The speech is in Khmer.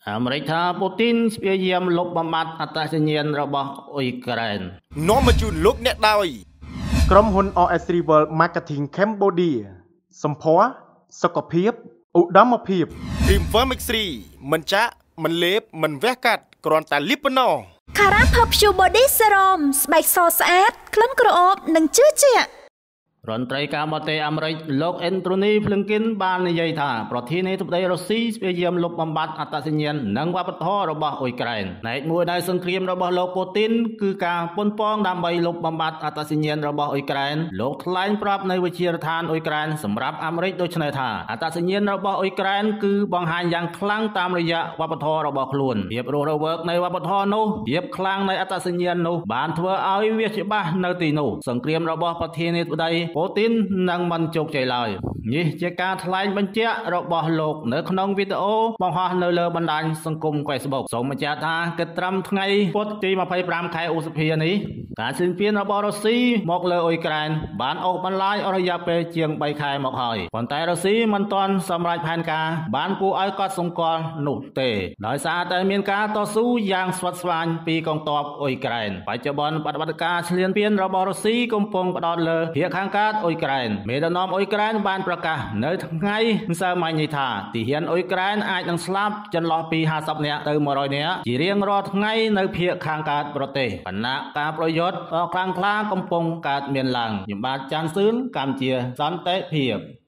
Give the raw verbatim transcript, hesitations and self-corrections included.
អាមេរិកថាពូទីនស្ពាយយាមលុបបំបត្តិអត្តសញ្ញាណរបស់អ៊ុយក្រែននាំមកជូនលោកអ្នកដោយក្រុមហ៊ុន អ អេស Rival Marketing Cambodia សម្ភារសុខភាពឧត្តមភាព Dreamwear Mixri មិនចាក់មិនលេបមិនវះកាត់គ្រាន់តែលាបប៉ុណ្ណោះ Cara Perfume Body Serum ស្បែកសស្អាតក្លិនក្រអូបនិងជឿជាក់រដ្ឋមន្ត្រីការបរទេសអាមេរិកលោកអេនត្រូនីភ្លឹងគិនបាននិយាយថាប្រធានាធិបតីរុស្ស៊ីស្ពាយយាមលុបបំបត្តិអត្តសញ្ញាណនិងវប្បធម៌របស់អ៊ុយក្រែនផ្នែកមួយនៃសង្គ្រាមរបស់លោកពូទីនគឺការប៉ុនប៉ងដើម្បីលុបបំបត្តិអត្តសញ្ញាណរបស់អ៊ុយក្រែនលោកថ្លែងប្រាប់នៅវិជារដ្ឋានអ៊ុយក្រែនសម្រាប់អាមេរិកដូចនេះថាអត្តសញ្ញាណរបស់អ៊ុយក្រែនគឺបង្ហាញយ៉ាងខ្លាំងតាមរយៈវប្បធម៌របស់ខ្លួនភាពរស់រវើកនៃវប្បធម៌នោះភាពខ្លាំងនៃអត្តសញ្ញាណនោះបានធ្វើឲ្យវាច្បាស់នៅទីនោះសង្គ្រាមរបស់ប្រធានាធិបតីពូទីននឹងមិនជោគជ័យឡើយនេះជាការថ្លែងបញ្ជាក់របស់លោកនៅក្នុងវីដេអូបង្ហោះនៅលើបណ្ដាញសង្គម Facebook សូមបញ្ជាក់ថាគិតត្រឹមថ្ងៃពុធទីម្ភៃប្រាំខែឧសភានេះការឈានពានរបស់រុស្ស៊ីមកលើអ៊ុយក្រែនបានអូសបន្លាយអស់រយៈពេលជាងបីខែមកហើយប៉ុន្តែរុស្ស៊ីមិនទាន់សម្រេចផែនការបានគួរឲ្យកត់សម្គាល់នោះទេដោយសារតែមានការតស៊ូយ៉ាងស្វិតស្វាញពីកងទ័ពអ៊ុយក្រែនបច្ចុប្បន្នបដិបត្តិការឈ្លានពានរបស់រុស្ស៊ីកំពុងផ្ដោតលើភាគខាងកើតអ៊ុយក្រែនមេដឹកនាំអ៊ុយក្រែនបានប្រកាសនៅថ្ងៃម្សិលមិញនេះថាទាហានអ៊ុយក្រែនអាចនឹងស្លាប់ចន្លោះពីห้าสิบនាក់ទៅមួយរយនាក់ជារៀងរាល់ថ្ងៃនៅភាគខាងកើតប្រទេសគណៈការប្រយុទ្ធខ្លាំងក្លាកំពុងកើតមានឡើងខ្ញុំបាទចាន់សឿនកម្ពុជាសន្តិភាព